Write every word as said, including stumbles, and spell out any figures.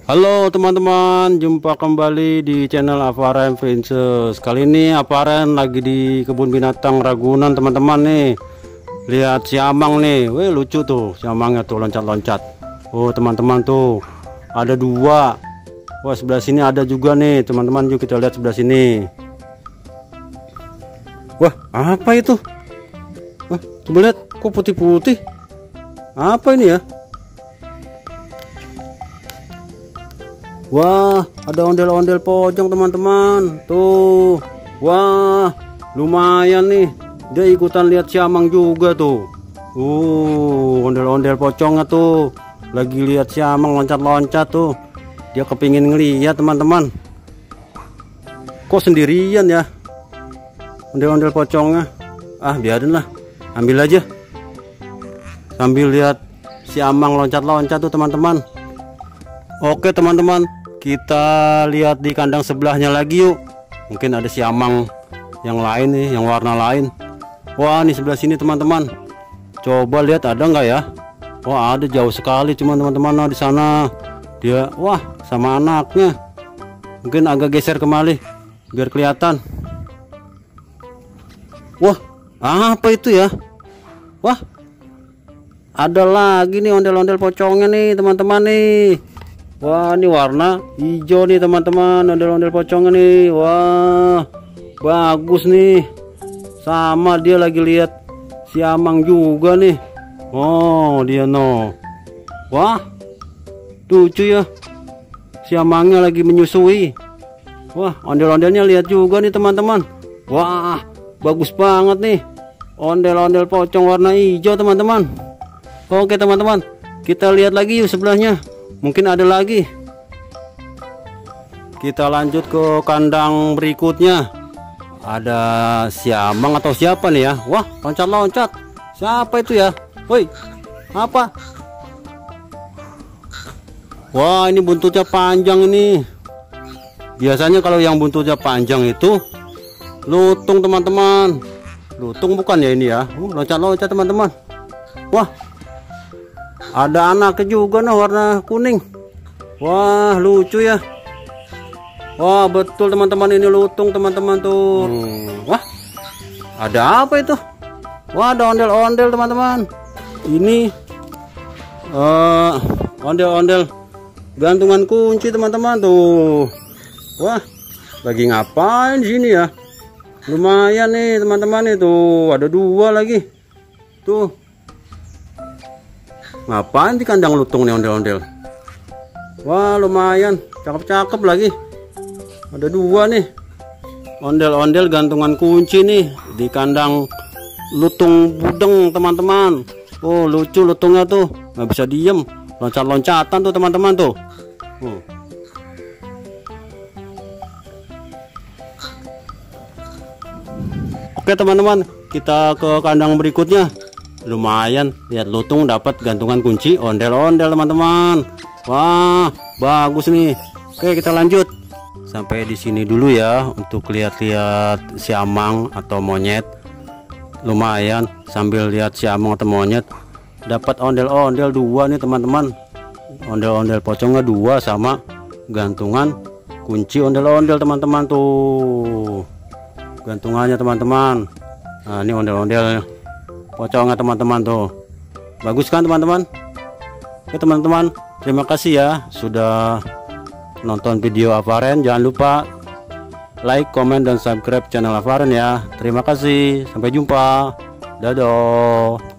Halo teman-teman, jumpa kembali di channel Avaren Princess. Kali ini Avaren lagi di kebun binatang Ragunan teman-teman nih. Lihat siamang nih, weh lucu tuh siamangnya tuh loncat-loncat. Oh teman-teman tuh ada dua. Wah sebelah sini ada juga nih teman-teman, yuk kita lihat sebelah sini. Wah apa itu? Wah coba lihat, kok putih-putih? Apa ini ya? Wah, ada ondel-ondel pocong teman-teman. Tuh. Wah, lumayan nih. Dia ikutan lihat siamang juga tuh. Uh, ondel-ondel pocongnya tuh. Lagi lihat siamang loncat-loncat tuh. Dia kepingin ngeliat teman-teman. Kok sendirian ya? Ondel-ondel pocongnya. Ah, biarin lah. Ambil aja. Sambil lihat siamang loncat-loncat tuh teman-teman. Oke teman-teman, kita lihat di kandang sebelahnya lagi yuk. Mungkin ada siamang yang lain nih, yang warna lain. Wah nih sebelah sini teman-teman. Coba lihat ada nggak ya? Wah ada, jauh sekali cuma teman-teman. Nah, di sana dia, wah sama anaknya. Mungkin agak geser kembali biar kelihatan. Wah apa itu ya? Wah ada lagi nih ondel-ondel pocongnya nih teman-teman nih. Wah ini warna hijau nih teman-teman, ondel-ondel pocongnya nih. Wah bagus nih, sama dia lagi lihat siamang juga nih. Oh dia no. Wah lucu ya, siamangnya lagi menyusui. Wah ondel-ondelnya lihat juga nih teman-teman. Wah bagus banget nih, ondel-ondel pocong warna hijau teman-teman. Oke teman-teman, kita lihat lagi yuk sebelahnya. Mungkin ada lagi. Kita lanjut ke kandang berikutnya. Ada siamang atau siapa nih ya? Wah loncat-loncat. Siapa itu ya? Woi apa? Wah ini buntutnya panjang ini. Biasanya kalau yang buntutnya panjang itu lutung teman-teman. Lutung bukan ya ini ya? Uh, loncat-loncat teman-teman. Wah ada anaknya juga nah warna kuning. Wah lucu ya. Wah betul teman-teman, ini lutung teman-teman tuh. hmm. Wah ada apa itu? Wah ada ondel-ondel teman-teman. Ini uh, ondel-ondel gantungan kunci teman-teman tuh. Wah lagi ngapain di sini ya? Lumayan nih teman-teman, itu ada dua lagi tuh. Ngapain di kandang lutung nih ondel-ondel? Wah lumayan, cakep-cakep lagi. Ada dua nih ondel-ondel gantungan kunci nih di kandang lutung budeng teman-teman. Oh lucu lutungnya tuh, nggak bisa diem, loncat-loncatan tuh teman-teman tuh. uh. Oke teman-teman, kita ke kandang berikutnya. Lumayan, lihat lutung dapat gantungan kunci ondel-ondel teman-teman. Wah bagus nih. Oke kita lanjut sampai di sini dulu ya untuk lihat-lihat siamang atau monyet. Lumayan sambil lihat siamang atau monyet, dapat ondel-ondel dua nih teman-teman. Ondel-ondel pocongnya dua sama gantungan kunci ondel-ondel teman-teman tuh. Gantungannya teman-teman. Nah ini ondel-ondel pocongnya teman-teman tuh. Bagus kan teman-teman? Oke teman-teman, terima kasih ya sudah nonton video Avaren. Jangan lupa like, comment, dan subscribe channel Avaren ya. Terima kasih, sampai jumpa. Dadah.